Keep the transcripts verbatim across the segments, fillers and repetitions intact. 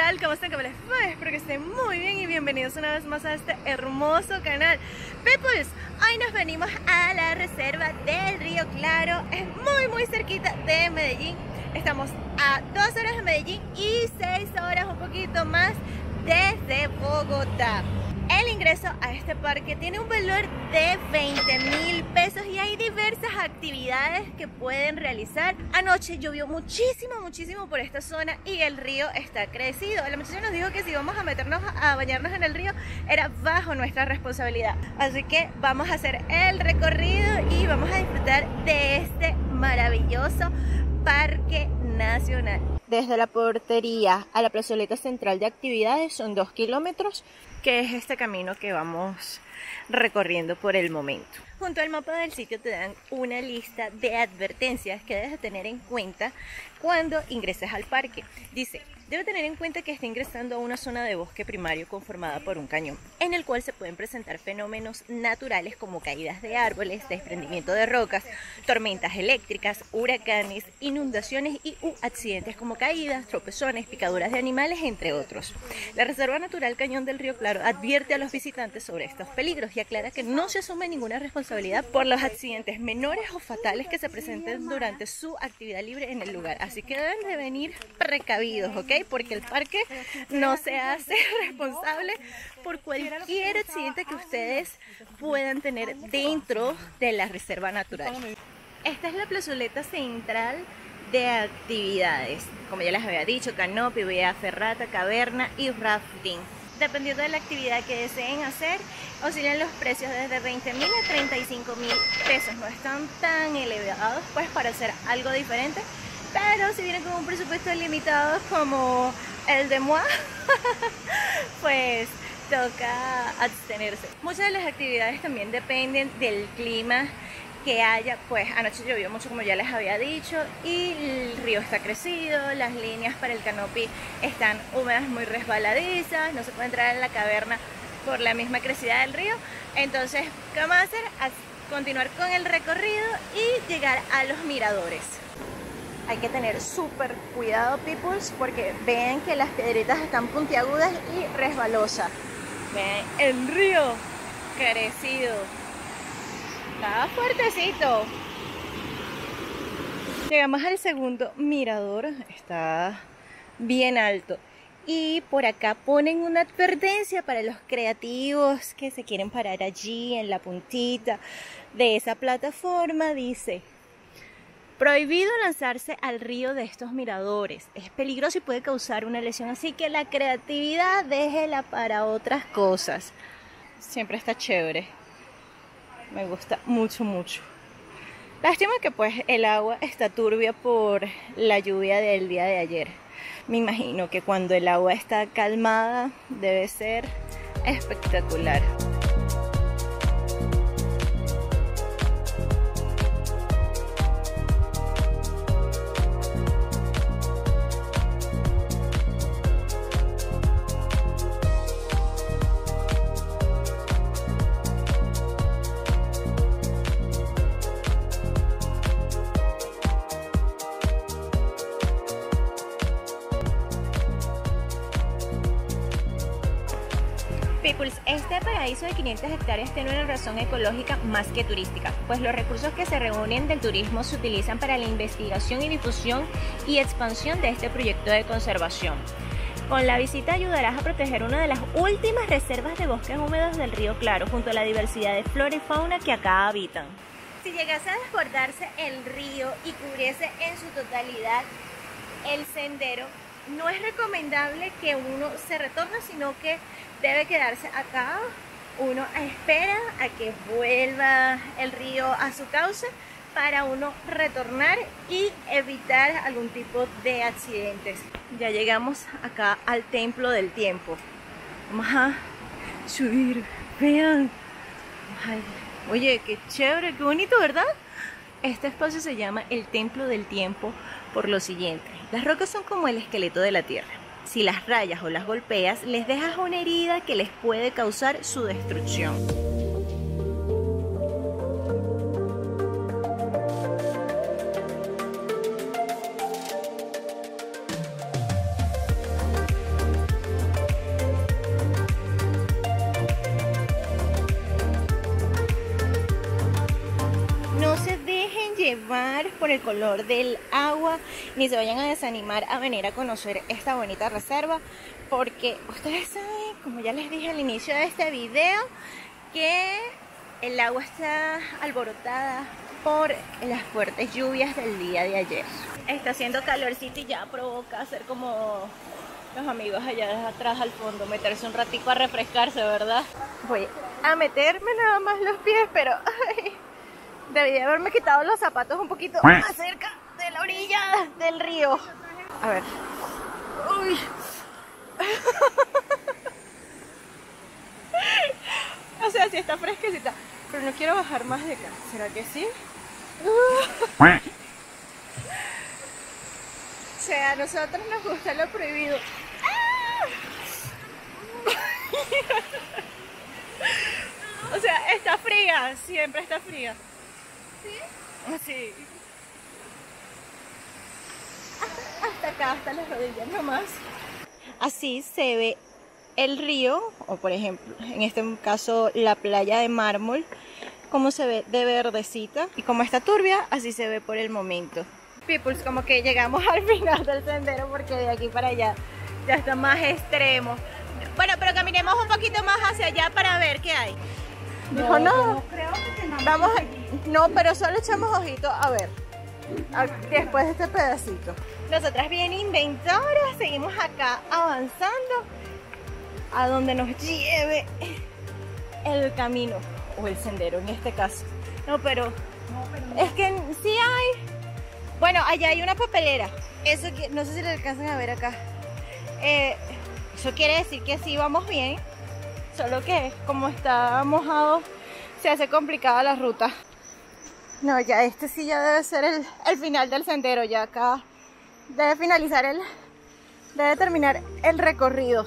tal? ¿Cómo están? ¿Cómo les fue? Espero que estén muy bien y bienvenidos una vez más a este hermoso canal. Peoples, hoy nos venimos a la reserva del Río Claro. Es muy muy cerquita de Medellín. Estamos a dos horas de Medellín y seis horas, un poquito más, desde Bogotá. El ingreso a este parque tiene un valor de veinte mil pesos y hay diversas actividades que pueden realizar. Anoche llovió muchísimo, muchísimo por esta zona y el río está crecido. La muchacha nos dijo que si vamos a meternos a bañarnos en el río era bajo nuestra responsabilidad. Así que vamos a hacer el recorrido y vamos a disfrutar de este maravilloso parque nacional. Desde la portería a la plazoleta central de actividades son dos kilómetros, que es este camino que vamos recorriendo por el momento. Junto al mapa del sitio te dan una lista de advertencias que debes tener en cuenta cuando ingreses al parque. Dice: debe tener en cuenta que está ingresando a una zona de bosque primario conformada por un cañón, en el cual se pueden presentar fenómenos naturales como caídas de árboles, desprendimiento de rocas, tormentas eléctricas, huracanes, inundaciones y u accidentes como caídas, tropezones, picaduras de animales, entre otros. La Reserva Natural Cañón del Río Claro advierte a los visitantes sobre estos peligros y aclara que no se asume ninguna responsabilidad por los accidentes menores o fatales que se presenten durante su actividad libre en el lugar. Así que deben de venir precavidos, ¿ok? Porque el parque no se hace responsable por cualquier accidente que ustedes puedan tener dentro de la reserva natural. Esta es la plazoleta central de actividades. Como ya les había dicho, canopy, vía ferrata, caverna y rafting. Dependiendo de la actividad que deseen hacer, oscilan los precios desde veinte mil a treinta y cinco mil pesos. No están tan elevados pues para hacer algo diferente, pero si vienen con un presupuesto limitado como el de Moi, pues toca abstenerse. Muchas de las actividades también dependen del clima que haya. Pues anoche llovió mucho, como ya les había dicho, y el río está crecido, las líneas para el canopy están húmedas, muy resbaladizas, no se puede entrar en la caverna por la misma crecida del río. Entonces, ¿qué vamos a hacer? A continuar con el recorrido y llegar a los miradores. Hay que tener súper cuidado, peoples, porque ven que las piedritas están puntiagudas y resbalosas. Ven el río crecido. Está fuertecito. Llegamos al segundo mirador. Está bien alto. Y por acá ponen una advertencia para los creativos que se quieren parar allí en la puntita de esa plataforma. Dice: prohibido lanzarse al río de estos miradores. Es peligroso y puede causar una lesión. Así que la creatividad déjela para otras cosas. Siempre está chévere. Me gusta mucho, mucho. Lástima que pues el agua está turbia por la lluvia del día de ayer. Me imagino que cuando el agua está calmada debe ser espectacular. Este paraíso de quinientas hectáreas tiene una razón ecológica más que turística, pues los recursos que se reúnen del turismo se utilizan para la investigación y difusión y expansión de este proyecto de conservación. Con la visita ayudarás a proteger una de las últimas reservas de bosques húmedos del Río Claro, junto a la diversidad de flora y fauna que acá habitan. Si llegase a desbordarse el río y cubriese en su totalidad el sendero, no es recomendable que uno se retorne, sino que debe quedarse acá. Uno espera a que vuelva el río a su cauce para uno retornar y evitar algún tipo de accidentes. Ya llegamos acá al Templo del Tiempo. Vamos a subir. Vean. Ay, oye, qué chévere, qué bonito, ¿verdad? Este espacio se llama el Templo del Tiempo por lo siguiente: las rocas son como el esqueleto de la tierra. Si las rayas o las golpeas, les dejas una herida que les puede causar su destrucción. por el color del agua, ni se vayan a desanimar a venir a conocer esta bonita reserva, porque ustedes saben, como ya les dije al inicio de este video, que el agua está alborotada por las fuertes lluvias del día de ayer. Está haciendo calorcito y ya provoca hacer como los amigos allá atrás al fondo, meterse un ratico a refrescarse, ¿verdad? Voy a meterme nada más los pies, pero ay, debí de haberme quitado los zapatos un poquito más cerca de la orilla del río. A ver. Uy. O sea, sí está fresquecita, pero no quiero bajar más de acá. ¿Será que sí? Uh. O sea, a nosotros nos gusta lo prohibido. O sea, está fría, siempre está fría. ¿Sí? Sí. Hasta, hasta acá, hasta las rodillas nomás. Así se ve el río, o por ejemplo, en este caso la playa de mármol, como se ve de verdecita. Y como está turbia, así se ve por el momento. Peoples, como que llegamos al final del sendero porque de aquí para allá ya está más extremo. Bueno, pero caminemos un poquito más hacia allá para ver qué hay. Dijo, no, no creo que no. Vamos a, no, pero solo echamos ojitos a ver a, después de este pedacito. Nosotras bien inventadoras seguimos acá avanzando a donde nos lleve el camino o el sendero en este caso. No, pero, no, pero no. Es que sí hay. Bueno, allá hay una papelera. Eso que no sé si le alcanzan a ver acá. Eh, eso quiere decir que sí vamos bien. Solo que como está mojado, se hace complicada la ruta. No, ya este sí ya debe ser el, el final del sendero. Ya acá debe finalizar el... Debe terminar el recorrido.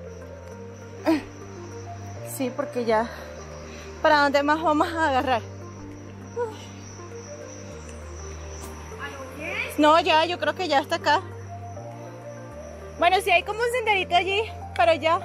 Sí, porque ya... ¿Para dónde más vamos a agarrar? No, ya, yo creo que ya está acá. Bueno, sí hay como un senderito allí, pero ya.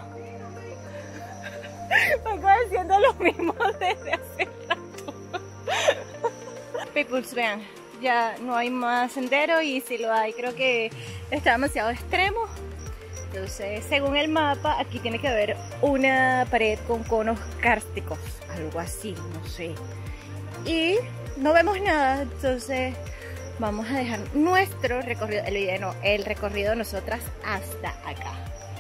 Vengo haciendo lo mismo desde hace rato. Peoples, vean, ya no hay más sendero y si lo hay, creo que está demasiado extremo. Entonces, según el mapa, aquí tiene que haber una pared con conos kársticos, algo así, no sé. Y no vemos nada, entonces vamos a dejar nuestro recorrido, el video no, el recorrido de nosotras hasta acá.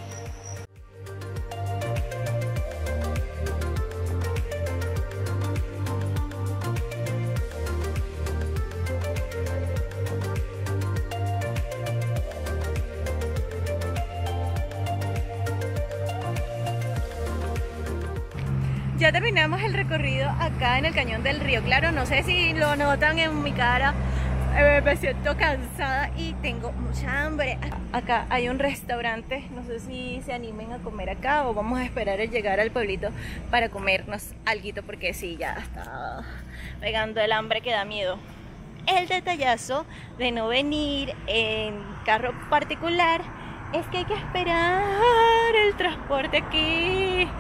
Ya terminamos el recorrido acá en el cañón del Río Claro. No sé si lo notan en mi cara, eh, me siento cansada y tengo mucha hambre. Acá hay un restaurante, no sé si se animen a comer acá o vamos a esperar a llegar al pueblito para comernos alguito, porque sí, ya está pegando el hambre que da miedo. El detallazo de no venir en carro particular es que hay que esperar el transporte aquí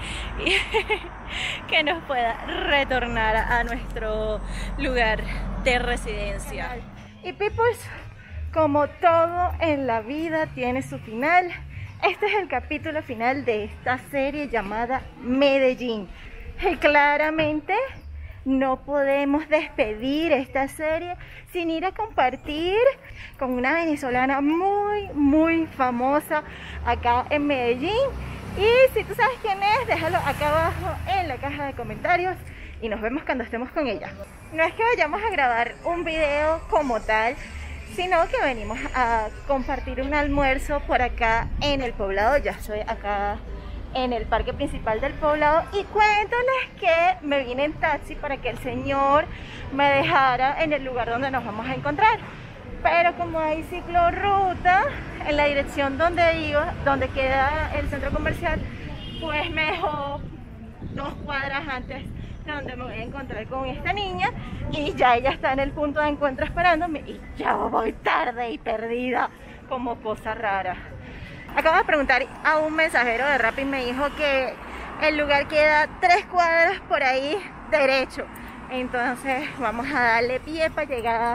que nos pueda retornar a nuestro lugar de residencia. Y peoples, como todo en la vida tiene su final, este es el capítulo final de esta serie llamada Medellín. Y claramente no podemos despedir esta serie sin ir a compartir con una venezolana muy, muy famosa acá en Medellín. Y si tú sabes quién es, déjalo acá abajo en la caja de comentarios y nos vemos cuando estemos con ella. No es que vayamos a grabar un video como tal, sino que venimos a compartir un almuerzo por acá en el poblado. Ya estoy acá en el parque principal del poblado y cuéntoles que me vine en taxi para que el señor me dejara en el lugar donde nos vamos a encontrar, pero como hay ciclorruta en la dirección donde iba, donde queda el centro comercial, pues me dejó dos cuadras antes de donde me voy a encontrar con esta niña y ya ella está en el punto de encuentro esperándome y ya voy tarde y perdida como cosa rara. Acabo de preguntar a un mensajero de Rappi y me dijo que el lugar queda tres cuadras por ahí derecho. Entonces vamos a darle pie para llegar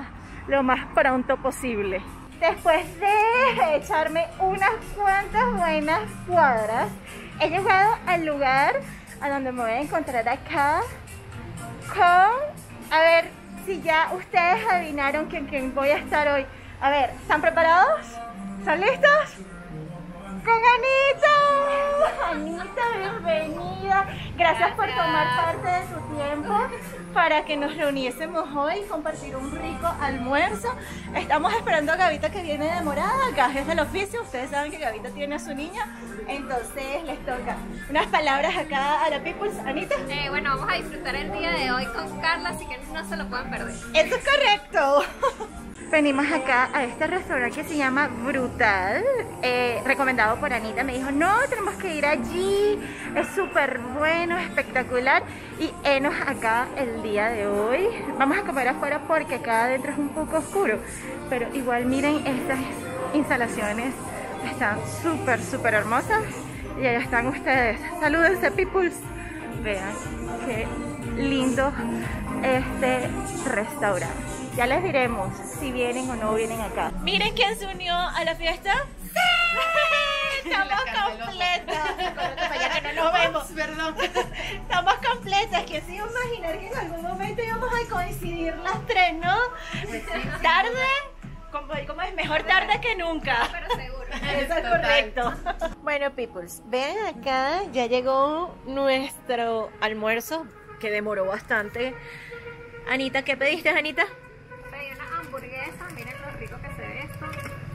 lo más pronto posible. Después de echarme unas cuantas buenas cuadras, he llegado al lugar a donde me voy a encontrar acá con, a ver si ya ustedes adivinaron con quién voy a estar hoy. A ver, ¿están preparados? ¿Están listos? ¡Con Anita! Anita, bienvenida. Gracias, Gracias por tomar parte de tu tiempo para que nos reuniésemos hoy y compartir un rico almuerzo. Estamos esperando a Gavita, que viene demorada. Gajes del oficio, ustedes saben que Gavita tiene a su niña, entonces les toca unas palabras acá a la Peoples. Anita. Eh, bueno, vamos a disfrutar el día de hoy con Carla, así que no se lo pueden perder. Eso es correcto. Venimos acá a este restaurante que se llama Brutal, eh, recomendado por Anita. Me dijo, no, tenemos que ir allí, es súper bueno, espectacular. Y enos acá el día de hoy. Vamos a comer afuera porque acá adentro es un poco oscuro, pero igual miren, estas instalaciones están súper, súper hermosas. Y allá están ustedes. Salúdense, peoples. Vean qué lindo este restaurante. Ya les diremos si vienen o no vienen acá. Miren quién se unió a la fiesta. ¡Sí! Estamos completas. Ya que no nos vemos. Perdón. Estamos completas. Que se iba a imaginar que en algún momento íbamos a coincidir las tres, ¿no? Tarde. Como es, mejor tarde que nunca. Pero seguro. Eso es correcto. Bueno, peoples, vean acá, ya llegó nuestro almuerzo, que demoró bastante. Anita, ¿qué pediste, Anita? Pedí una hamburguesa, miren lo rico que se ve esto.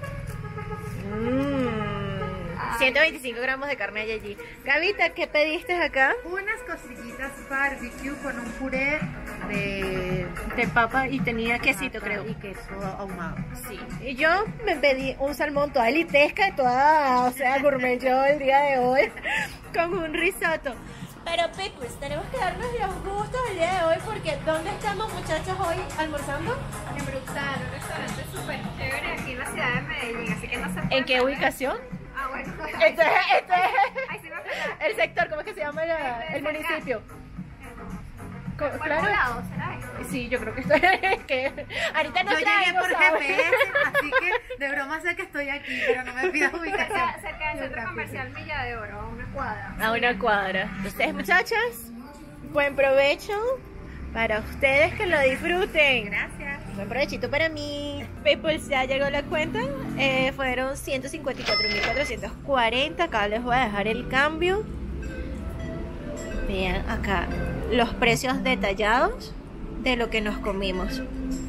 Mmm, ciento veinticinco gramos de carne hay allí. Gavita, ¿qué pediste acá? Unas costillitas barbecue con un puré de, de papa y tenía quesito, creo. Y queso ahumado. Sí. Y yo me pedí un salmón toda litesca y toda, o sea, gourmet yo el día de hoy, con un risotto. Pero peoples, tenemos que darnos los gustos el día de hoy, porque ¿dónde estamos, muchachos, hoy almorzando? En Brutal, un restaurante súper chévere aquí en la ciudad de Medellín, así que no se puede ¿En qué perder. ubicación? Ah, bueno. Este es, este es Ahí sí me fregaste. el sector, ¿cómo es que se llama la- el municipio? Co- ¿Por Claro. un lado será esto? Sí, yo creo que estoy. que ahorita no Yo traigo, llegué por ¿sabes? G P S, así que de broma sé que estoy aquí, pero no me pidas ubicación. Cerca, cerca del centro Geográfica. comercial Villa de Oro, a una cuadra. A una cuadra. Ustedes, muchachas, buen provecho para ustedes, que lo disfruten. Gracias. Buen provechito para mí. Peoples, ya llegó la cuenta. Eh, fueron ciento cincuenta y cuatro mil cuatrocientos cuarenta. Acá les voy a dejar el cambio. Vean acá los precios detallados de lo que nos comimos.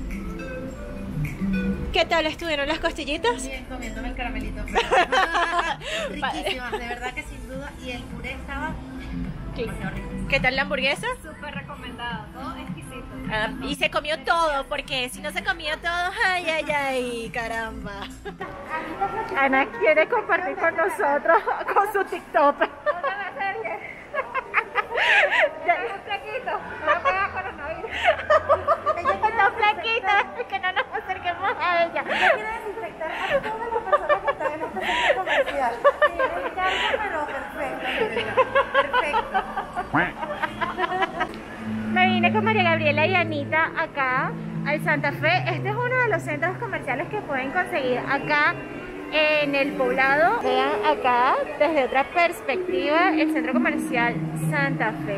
¿Qué tal estuvieron las costillitas? Bien, comiéndome el caramelito. Riquísimas, de verdad que sin duda. Y el puré estaba Sí. demasiado rico. ¿Qué tal la hamburguesa? Súper recomendado, todo exquisito. Ah, y se comió todo, porque si no se comía todo, ay, ay, ay, caramba. Ana quiere compartir con nosotros, con su TikTok. No te me acerques. Estoy flaquito, no me pegas coronavirus. Ella está flaquita, que no nos acerquemos a ella. Quiero desinfectar a todas las personas que están en este centro comercial. Sí, pero perfecto. Perfecto. Me vine con María Gabriela y Anita acá al Santa Fe. Este es uno de los centros comerciales que pueden conseguir acá en el poblado. Vean acá desde otra perspectiva el centro comercial Santa Fe.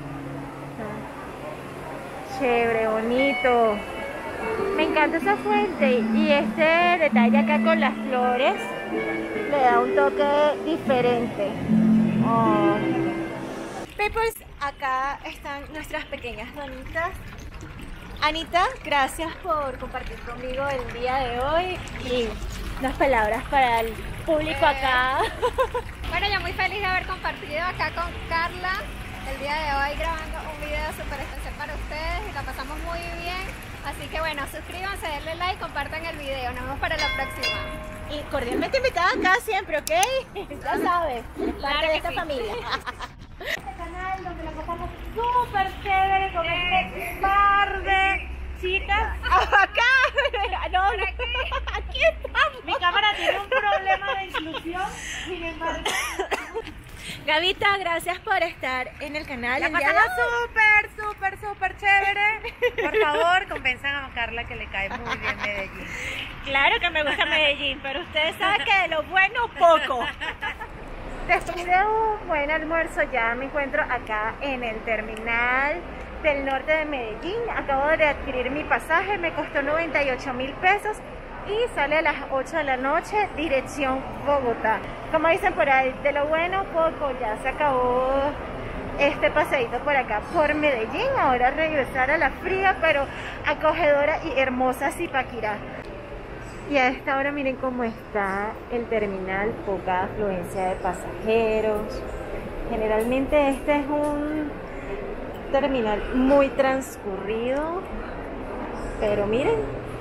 Chévere, bonito. Me encanta esa fuente y este detalle acá con las flores le da un toque diferente. Oh. Peoples, acá están nuestras pequeñas donitas. Anita, gracias por compartir conmigo el día de hoy y unas palabras para el público acá. Bueno, yo muy feliz de haber compartido acá con Carla el día de hoy grabando un video súper especial para ustedes y la pasamos muy bien. Así que bueno, suscríbanse, denle like, compartan el video. Nos vemos para la próxima. Y cordialmente invitada acá siempre, ¿ok? Ya sabes, parte Claro de que esta sí. familia. Este canal donde la pasamos súper chévere con este par de chicas. Acá, no, aquí estamos. Mi cámara tiene un problema de inclusión, sin embargo. Gavita, gracias por estar en el canal. La el día de pasamos hoy. súper, súper, súper chévere. Por favor, convenzan a Carla que le cae muy bien Medellín. Claro que me gusta Medellín, pero ustedes saben que de lo bueno poco. Después de un buen almuerzo ya me encuentro acá en el terminal del norte de Medellín. Acabo de adquirir mi pasaje, me costó noventa y ocho mil pesos y sale a las ocho de la noche, dirección Bogotá. Como dicen por ahí, de lo bueno poco, ya se acabó este paseíto por acá por Medellín. Ahora regresar a la fría pero acogedora y hermosa Zipaquirá. Y a esta hora miren cómo está el terminal, poca afluencia de pasajeros. Generalmente este es un terminal muy transcurrido, pero miren,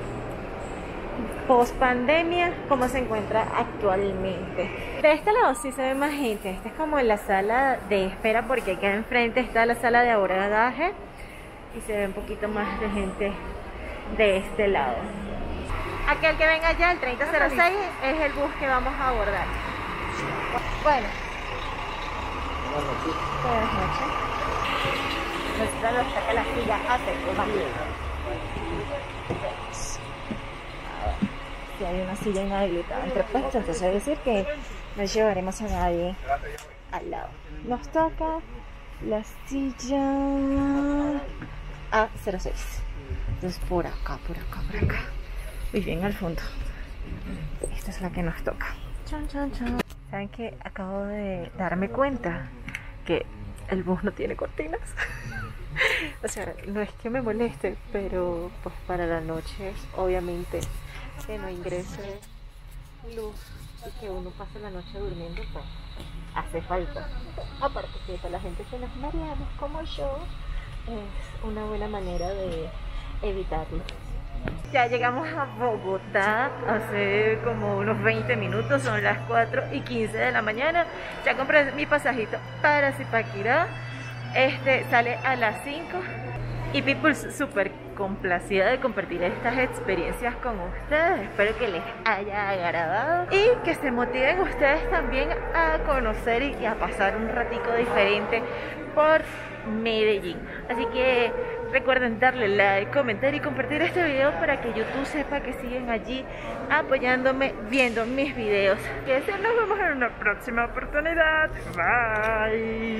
post pandemia, cómo se encuentra actualmente. De este lado sí se ve más gente. Esta es como la sala de espera, porque acá enfrente está la sala de abordaje y se ve un poquito más de gente de este lado. Aquel que venga ya, el treinta cero seis, es el bus que vamos a abordar. Bueno, buenas noches. Nuestra nos saca la silla a Tecomán. Si hay una silla inhabilitada entre puestos, entonces es decir que no llevaremos a nadie al lado. Nos toca la silla A cero seis. Entonces por acá, por acá, por acá. Muy bien al fondo. Esta es la que nos toca. Chan, chan, chan. ¿Saben qué? Acabo de darme cuenta que el bus no tiene cortinas. O sea, no es que me moleste, pero pues para la noche, obviamente, que no ingrese luz y que uno pase la noche durmiendo, pues hace falta. Aparte que para la gente que nos mareamos como yo, es una buena manera de evitarlo. Ya llegamos a Bogotá hace como unos veinte minutos, son las cuatro y quince de la mañana. Ya compré mi pasajito para Zipaquirá. Este sale a las cinco y People súper complacida de compartir estas experiencias con ustedes. Espero que les haya agradado y que se motiven ustedes también a conocer y a pasar un ratico diferente por Medellín. Así que recuerden darle like, comentar y compartir este video para que YouTube sepa que siguen allí apoyándome, viendo mis videos. Que nos vemos en una próxima oportunidad. Bye.